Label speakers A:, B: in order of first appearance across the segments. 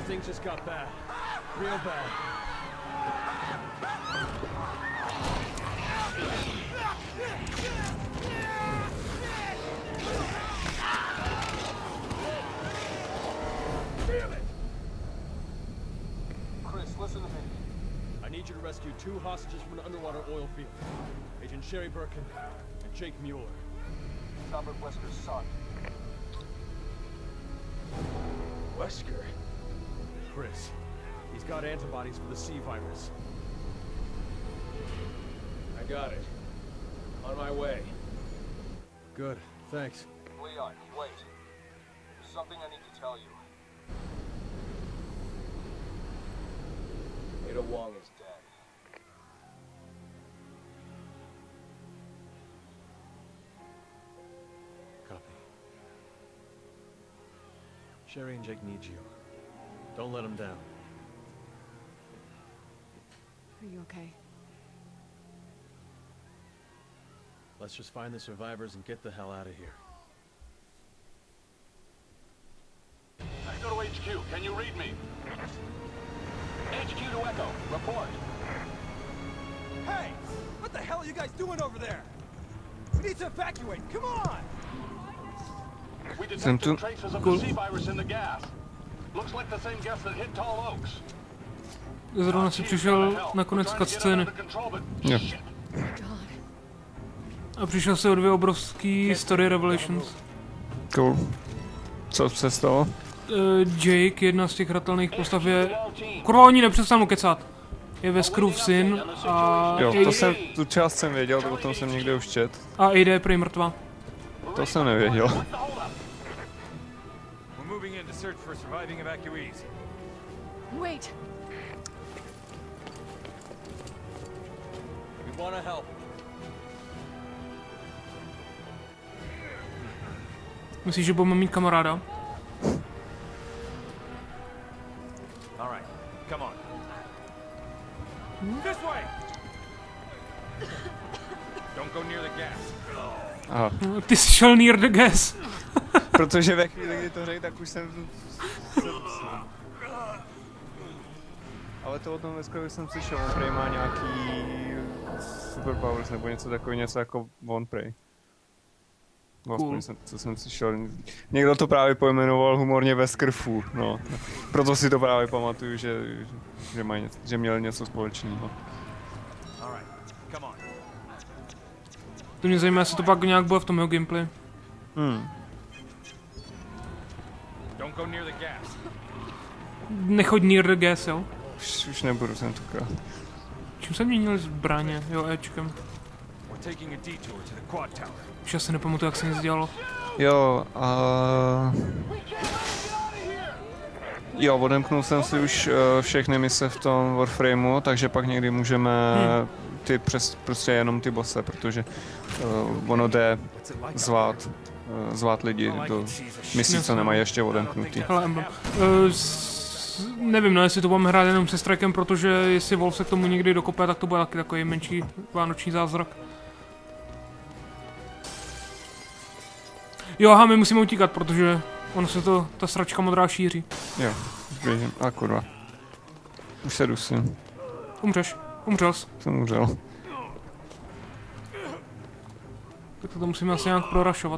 A: things just got bad. Real bad.
B: Chris, listen to me.
A: I need you to rescue 2 hostages from an underwater oil field. Agent Sherry Birkin and Jake Mueller.
B: Robert Wesker's son.
A: Wesker? Chris. He's got antibodies for the C virus. I got it. On my way. Good, thanks.
B: Leon, wait. There's something I need to tell you. Ada Wong is dead.
A: Copy. Sherry and Jake need you. Don't let them down.
C: Are you okay?
A: Let's just find the survivors and get the hell out of here.
D: Echo to HQ, can you read me? HQ to Echo, report.
E: Hey! What the hell are you guys doing over there? We need to evacuate, come on!
D: We detected traces of the C virus in the gas. Looks like the same gas that hit Tall Oaks.
F: Zrovna si přišel na konec cutscény.
G: Jo.
F: A přišel se o 2 obrovský story revelations.
G: Cool. Co se stalo?
F: Jake, jedna z těch hratelných postav je... Kurva, oni nepřestanu kecat. Je Weskerův syn a...
G: Jo, tu část jsem věděl, to potom jsem někde už čet.
F: A Ada je prý mrtvá.
G: To jsem nevěděl.
C: Wait.
A: We want to help.
F: Myslíš, že budeme mít kamaráda?
E: All right, come on. This way! Don't go near the gas.
G: Aha.
F: Ty jsi šel near the gas.
G: Protože ve chvíli, kdy to řekl, tak už jsem... Ale to o tom Weskovi jsem slyšel, on prej má nějaký superpowers nebo něco takového, něco jako on prej. Cool. Co jsem slyšel. Někdo to právě pojmenoval humorně Wesker Fu, no. Proto si to právě pamatuju, že měl něco společného.
F: To mě zajímá, jestli to pak nějak bude v tom jeho gameplay. Nechoď near the gas, jo?
G: Už nebudu, jsem tuka.
F: Čím jsem měnil zbraně? Jo, Ečkem. Už já si nepamatuju, jak se nic dělalo.
G: Jo, jo, odemknul jsem si už všechny mise v tom Warframeu, takže pak někdy můžeme prostě jenom ty bosse, protože ono jde zvát lidi do misí, co nemají ještě odemknutý.
F: Nevím, no, jestli to budeme hrát jenom se Strikem, protože jestli Wolf se k tomu někdy dokope, tak to bude taky takový menší vánoční zázrak. Jo, aha, my musíme utíkat, protože ono se to, ta sračka modrá šíří.
G: Jo, běžím, a kurva. Už se dusím.
F: Umřeš, umřel jsi.
G: Jsem umřel.
F: Tak to musíme asi nějak prorašovat.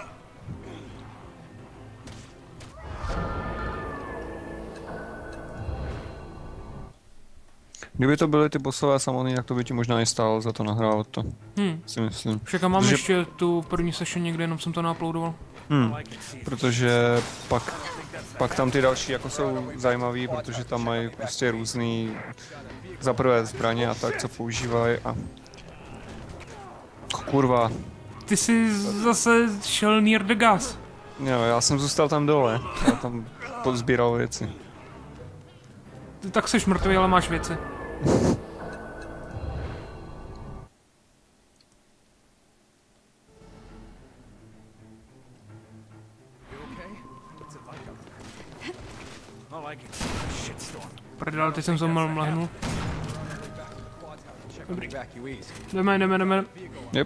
G: Kdyby to byly ty bossové samotný, tak to by ti možná i stálo za to nahrávat to. Si myslím.
F: Však mám ještě tu první session někde, jenom jsem to nauploadoval.
G: Protože pak tam ty další jako jsou zajímavý, protože tam mají prostě různý zaprvé zbraně a tak, co používají a... Kurva.
F: Ty jsi zase šel near the gas.
G: Jo, já jsem zůstal tam dole. Já tam pozbíral věci.
F: Ty tak jsi mrtvý, ale máš věci. Prdel, teď jsem se mlhnul. Dobrý. Jdeme.
G: Yep.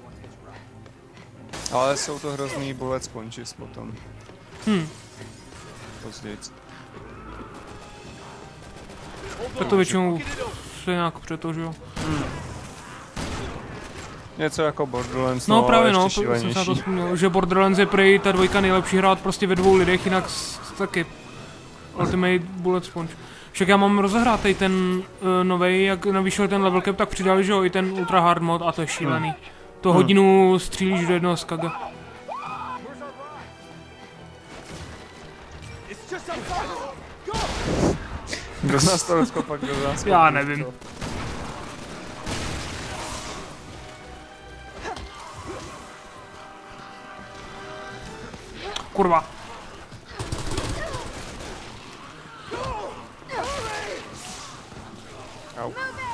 G: Ale jsou to hrozný bullet sponges potom. Později.
F: Je to většinou se nějak přetožil.
G: Něco jako Borderlands,
F: No právě
G: ale
F: no,
G: ještě
F: to jsem se na to
G: šílenější.
F: vzpomněl, že Borderlands je prej ta dvojka nejlepší hrát prostě ve 2 lidech, jinak taky Ultimate Bullet Sponge. Však já mám rozehrátej ten novej, jak navýšil ten level cap, tak přidali, že jo, i ten ultra hard mod a to je šílený. To hodinu střílíš do jednoho skaga.
G: Kdo z nás to rozkopak, kdo z nás
F: Já nevím. Kurva.
G: Au.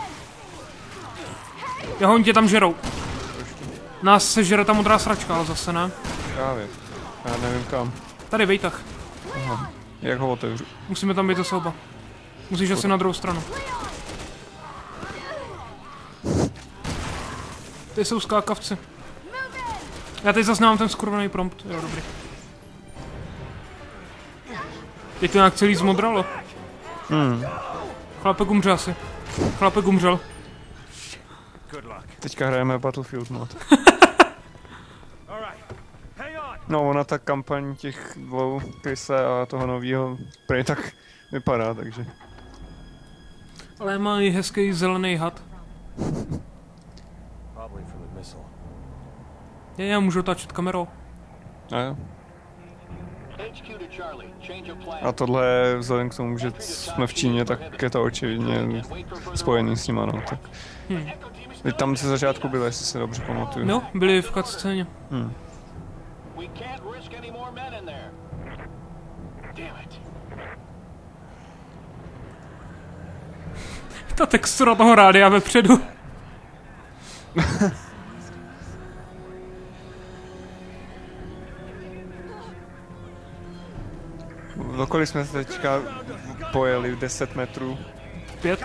F: Jo, oni tě tam žerou. Nás se žere ta modrá sračka, ale zase ne.
G: Právě. Já nevím kam.
F: Tady vejtah.
G: Aha. Jak ho otevřu?
F: Musíme tam být zase oba. Musíš asi na druhou stranu. Ty jsou skákavci. Já teď zase nemám ten skurvený prompt. Jo, dobrý. Teď to nějak celý zmodralo. Chlapek umřel asi. Chlapek umřel.
G: Teďka hrajeme Battlefield mod. No, ona ta kampaň těch dvou, Krise a toho novýho, prej tak vypadá, takže.
F: Ale má i hezký zelený had. Já můžu otáčet kamerou.
G: A jo. A tohle je vzhledem k tomu, že jsme v Číně, tak je to očividně spojený s nima, no, tak. Teď tam ze začátku byly, jestli se dobře pamatuju.
F: No, byli v cutscéně. Ta textura toho rádia vepředu.
G: Dokolik jsme se teďka pojeli 10 metrů.
F: 5.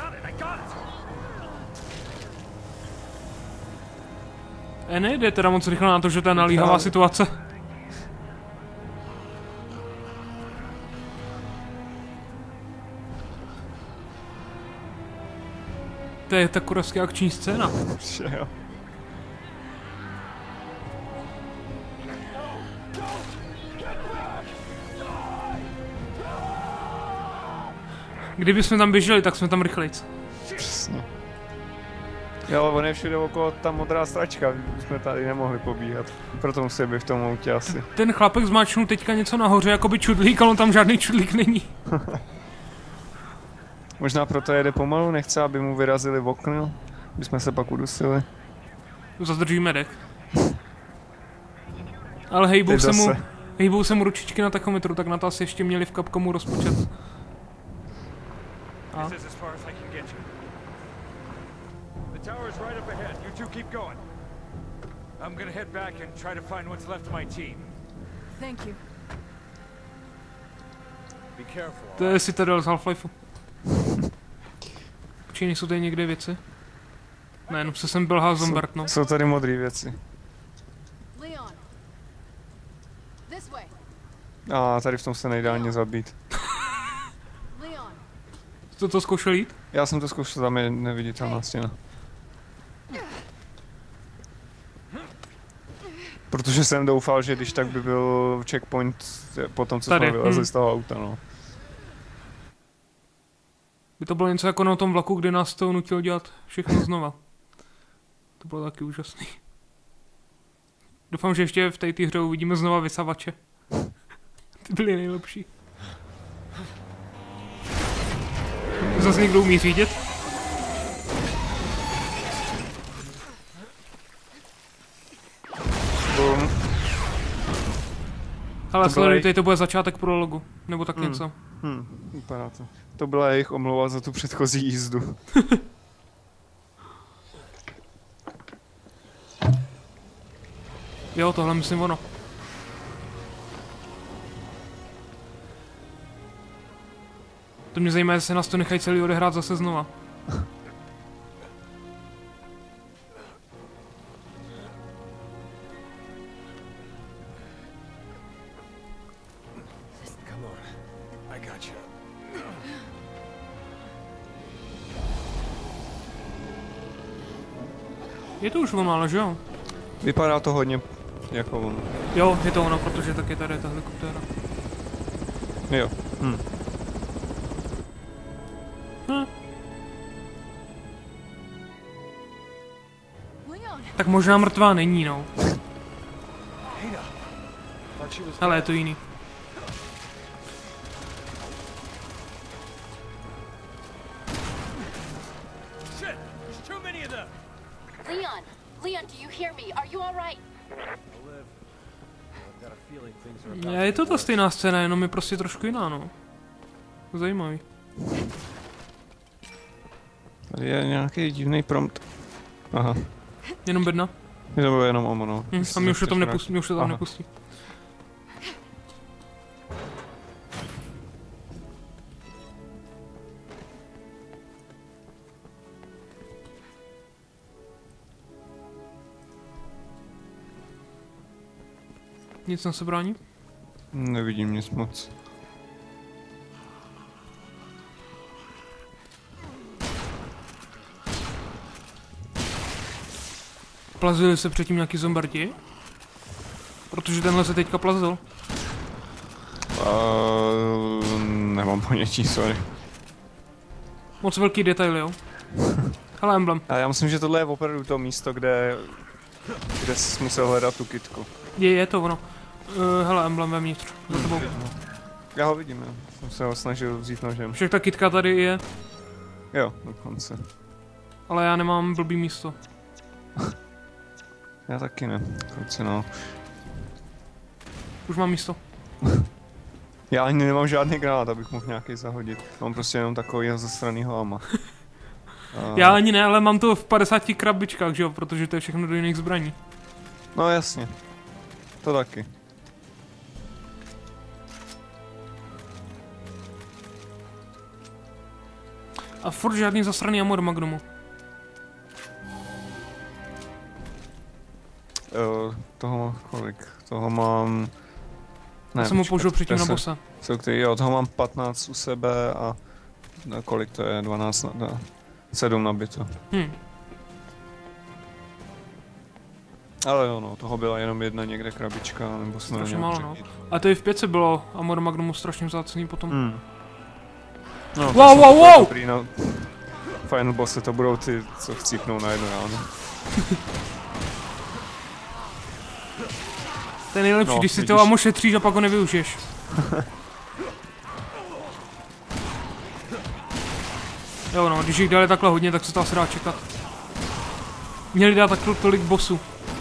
F: Nejde teda moc rychle na to, že to je nalíhavá situace. To je ta kurevská akční scéna.
G: Jo.
F: Kdyby jsme tam běželi, tak jsme tam rychlejc.
G: Přesně. Jo, ale on je všude okolo ta modrá stračka, jsme tady nemohli pobíhat. Proto musí být v tom autě asi.
F: Ten chlapek zmáčknul teďka něco nahoře, jako by čudlík, ale on tam žádný čudlík není.
G: Možná proto jede pomalu, nechce, aby mu vyrazili v okno, aby jsme se pak udusili.
F: Zadržíme dech. Ale hejbou se mu ručičky na tachometru, tak na to asi ještě měli v Capcomu rozpočet. A?
C: Thank you.
F: To je Citadel z Half-Lifeu. Počkej, nejsou tady někde věci? Ne, jenom se sem bylhá Zombert, no.
G: Jsou tady modré věci.
C: Leon. This way.
G: A tady v tom se nejde ani zabít.
C: Leon.
F: Jste to zkoušel jít?
G: Já jsem to zkoušel, tam je neviditelná stěna. Protože jsem doufal, že když tak by byl checkpoint po tom, co
F: tady.
G: jsme vylezli z toho auta, no.
F: By to bylo něco jako na tom vlaku, kdy nás to nutilo dělat všechno znova. To bylo taky úžasný. Doufám, že ještě v té hře uvidíme znova vysavače. Ty byly nejlepší. Zase někdo umí řídit? Ale sledujte, to bude začátek prologu. Nebo tak něco.
G: Vypadá to. To byla jejich omluva za tu předchozí jízdu.
F: Jo, tohle myslím ono. To mě zajímá, jestli se nás to nechají celý odehrát zase znova. Je to už ono, ale že jo?
G: Vypadá to hodně jako on.
F: Jo, je to ono, protože taky tady je ta helikoptéra.
G: Jo.
C: Leon,
F: Tak možná mrtvá není, no.
A: Thought she was
F: Ale je to jiný.
A: shit. There's too many of them.
H: Leon! Leon, do you hear me? Are you alright?
A: I'll live. I've got a feeling things are about
F: Je
A: to
F: to
A: get
F: ta
A: worse.
F: stejná scéna, jenom je prostě trošku jiná, no. Zajímavý.
G: Tady je nějaký divný prompt. Aha.
F: Jenom bedna.
G: Je to bylo jenom ono, no.
F: A mě už to tam nepustí, mě už to tam nepustí. Nic na se brání?
G: Nevidím nic moc.
F: Plazili se předtím nějaký zombardi? Protože tenhle se teďka plazil.
G: Nemám ponětí, sorry.
F: Moc velký detail, jo? Hele, emblem.
G: A já myslím, že tohle je opravdu to místo, kde jsi musel hledat tu kytku.
F: Je to ono. Hele, emblem vevnitř. Za tebou.
G: Já ho vidím, jo. Jsem se ho snažil vzít nožem.
F: Však ta kytka tady je,
G: Jo, dokonce.
F: ale já nemám blbý místo.
G: Já taky ne, dokonce no.
F: Už mám místo.
G: Já ani nemám žádný granát, abych mohl nějaký zahodit. Mám prostě jenom takovýho zasranýho ama.
F: Já ani ne, ale mám to v 50 krabičkách, že jo, protože to je všechno do jiných zbraní.
G: No jasně. To taky.
F: A furt žádný zasraný ammo do Magnumu.
G: Toho mám kolik? Toho mám...
F: Já jsem ho použil předtím na bossa.
G: Jo, toho mám 15 u sebe a kolik to je? 12 na... 7 nabito. Ale jo, no, toho byla jenom jedna někde krabička, nebo jsme
F: Strašně málo, no. A to i v 5 bylo ammo do Magnumu strašně vzácný potom.
G: No,
F: Wow!
G: Dobrý, no. Final bossy to budou ty, co chcípnou na jedno ráno.
F: To je nejlepší,
G: No,
F: když si
G: vidíš.
F: to ammo šetříš a pak ho nevyužiješ. Jo no, když jich dali takhle hodně, tak se to asi dá čekat. Měli dát tak tolik bossů.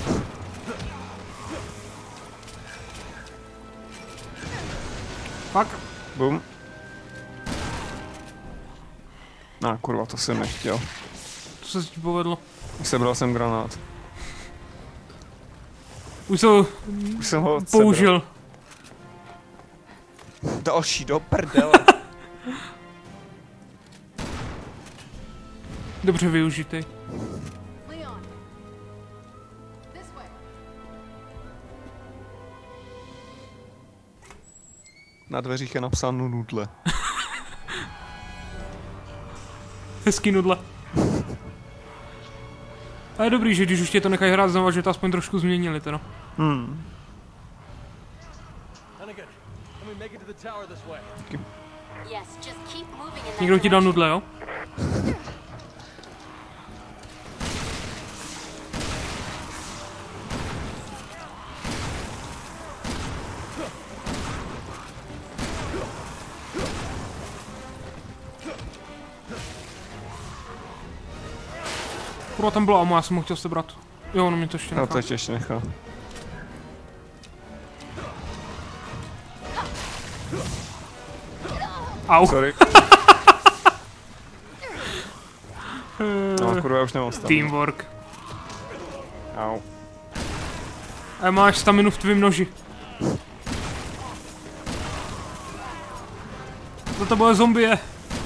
F: Fakt?
G: Bum. Kurva, to jsem nechtěl.
F: To se ti povedlo.
G: Sebral jsem granát.
F: Už to
G: Už jsem ho
F: použil.
G: sebral. Další do prdele.
F: Dobře využitej.
C: Leon. This way.
G: Na dveřích je napsáno nudle.
F: Hezký nudle. A je dobrý, že když už tě to nechají hrát znova, že to aspoň trošku změnili teda.
A: Hunnigan, let me make it to the tower this way.
H: Yes, just keep moving in that
F: Někdo ti dal
H: direction.
F: nudle, jo? Kurva, tam bylo ammo, já jsem ho chtěl sebrat. Jo, ono mě to ještě
G: No
F: nechá.
G: to ještě nechal.
F: Au.
G: Sorry. No kurva, já už nemám stav.
F: Teamwork.
G: Au.
F: A máš staminu v tvým noži. Za to bude zombie.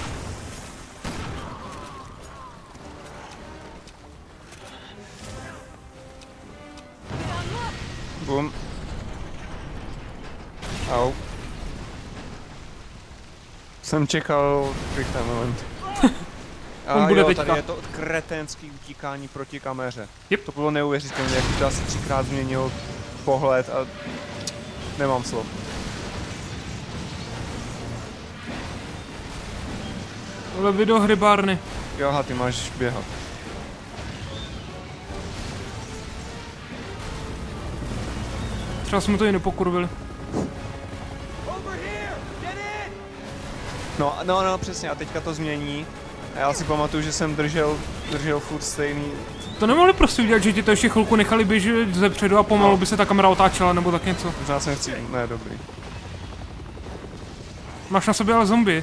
G: Bum. Au. Jsem čekal ten moment.
F: On bude
G: jo,
F: teďka.
G: tady je to kretenský utíkání proti kameře.
F: Yep.
G: To bylo neuvěřitelné, jak to asi 3krát změnil pohled a nemám slov.
F: Ale videohrybárny.
G: Jo, aha, ty máš běhat.
F: Třeba jsme to i nepokurvili.
E: Over here! Get in!
G: No, přesně, a teďka to změní. A já si pamatuju, že jsem držel furt stejný.
F: To nemohli prostě udělat, že ti to ještě chvilku nechali běžet zepředu a pomalu by se ta kamera otáčela, nebo tak něco.
G: Možná jsem chci, ne, dobrý.
F: Máš na sobě ale zombie.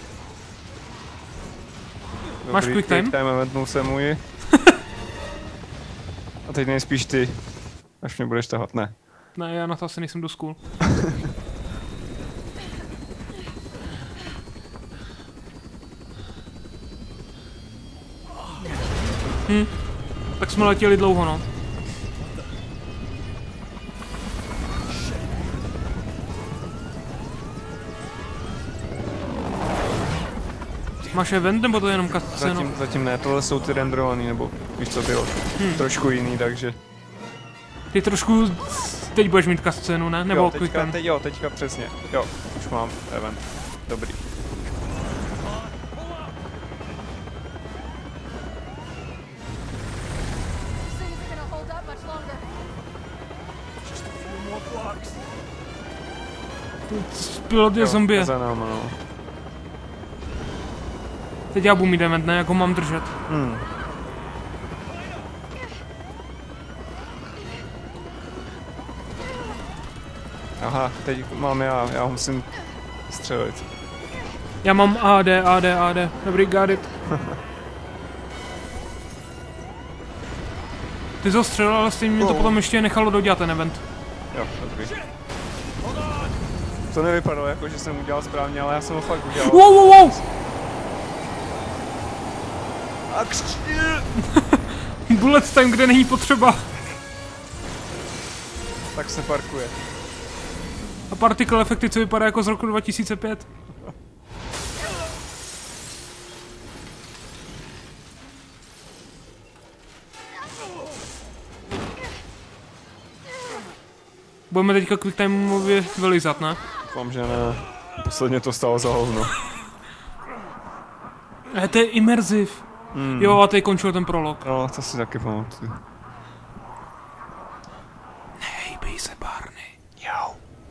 G: Dobrý,
F: Máš quick time?
G: Eventnul se můj. A teď nejspíš ty. Až mě budeš tahat, ne.
F: Ne, já na to asi nejsem dost cool. Tak jsme letěli dlouho, no. Máš event, nebo to je jenom cutscene?
G: Zatím ne, tohle jsou ty renderovaný, nebo víš co bylo, trošku jiný, takže.
F: Ty trošku, teď budeš mít cutscénu, ne? Nebo quick time?
G: Teďka přesně, jo, už mám event, dobrý.
C: These things are gonna hold up much longer.
F: Pilot je zombie.
G: Za náma, no.
F: Teď já budu mít event, ne? Jak ho mám držet?
G: Aha, teď mám já ho musím střelit.
F: Já mám AD. Dobrý, got it. Ty jsi ho střelil, ale stejně mě to potom ještě nechalo dodělat ten event.
G: Jo, dobrý. To nevypadalo jako, že jsem udělal správně, ale já jsem ho fakt udělal.
F: Wow! Bullet time, kde není potřeba.
G: Tak se parkuje.
F: A particle efekty, co vypadá jako z roku 2005. Budeme teďka quick timeově vylizat, ne?
G: Doufám, že ne. Posledně to stalo za hovno.
F: To je immersiv. Jo, a teď končil ten prolog.
G: No, to si taky pamatuju.
F: Hejbej se, Barney.
G: Jo.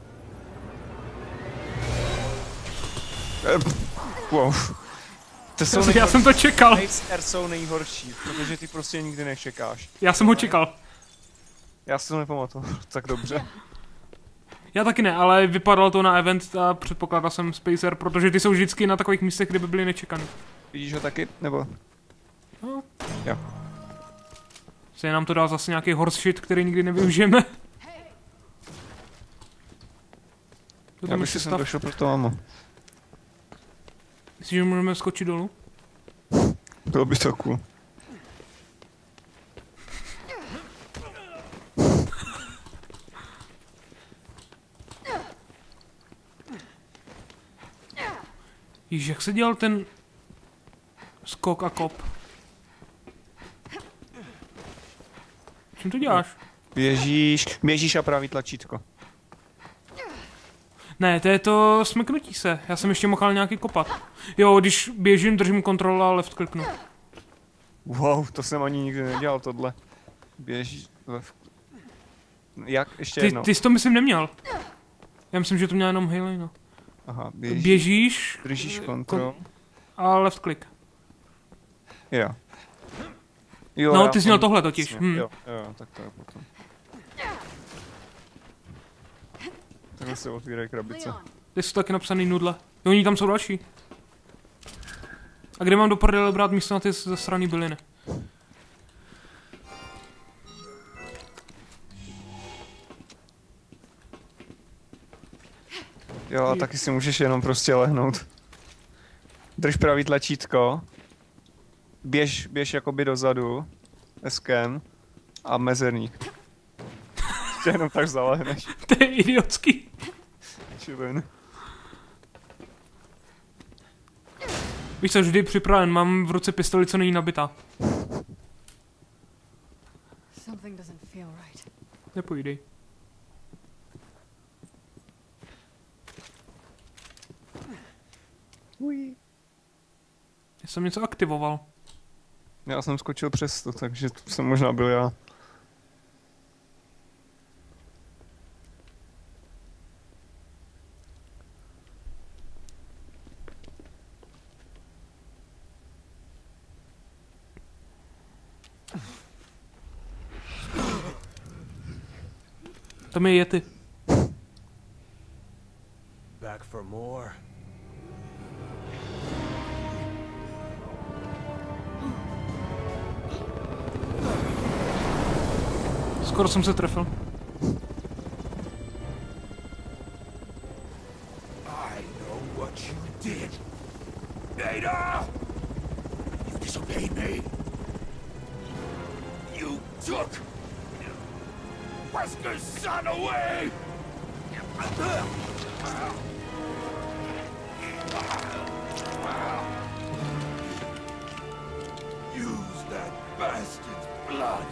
G: Wow. To jsou
F: Já jsem to čekal.
G: Nejstar jsou nejhorší, protože ty prostě nikdy nečekáš.
F: Já jsem ho čekal.
G: Já si to nepamatuju tak dobře.
F: Já taky ne, ale vypadalo to na event a předpokládal jsem Spacer, protože ty jsou vždycky na takových místech, kde by byly nečekaný.
G: Vidíš ho taky, nebo?
F: No.
G: Jo.
F: Se nám to dá zase nějaký horse shit, který nikdy nevyužijeme.
G: Já bych si sem došel pro to amo.
F: Myslíš, že můžeme skočit dolů?
G: Bylo by to cool.
F: Víš, jak se dělal ten skok a kop? Čím to děláš?
G: Běžíš a pravý tlačítko.
F: Ne, to je to smeknutí se. Já jsem ještě mohl nějaký kopat. Jo, když běžím, držím kontrolu a left kliknu.
G: Wow, to jsem ani nikdy nedělal tohle. Běžíš left. Jak? Ještě jednou.
F: Ty jsi to myslím neměl. Já myslím, že to měl jenom Haley, no.
G: Aha,
F: běžíš
G: držíš kontrol.
F: A left click.
G: Jo.
F: No, ty jsi měl tohle totiž.
G: Jo, tak to je potom. Takhle se otvírají krabice.
F: Ty jsou taky napsaný nudle. Jo, oni tam jsou další. A kde mám do prdele brát místo na ty zasraný byliny?
G: Jo, a taky si můžeš jenom prostě lehnout. Drž pravý tlačítko. Běž jakoby dozadu. Eskem. A mezerník. Ještě jenom tak zalehneš.
F: To je idiotský.
G: Čilin.
F: Víš co, vždy připraven, mám v ruce pistoli, co není nabitá.
C: Something doesn't feel right.
F: Nepůjdej. Já jsem něco aktivoval.
G: Já jsem skočil přes to, takže to jsem možná byl já.
F: Tam je Yeti.
E: Back for more.
F: Skoro jsem se trefil.
E: I know what you did. Ada! You disobeyed me. You took Wesker's son away! Use that bastard's blood.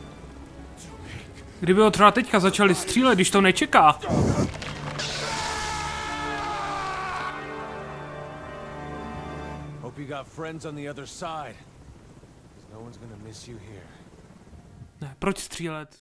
F: Kdyby ho třeba teďka začali střílet, když to nečeká.
E: Hope you got friends on the other side. 'Cause no one's gonna miss you here.
F: Ne, proč střílet?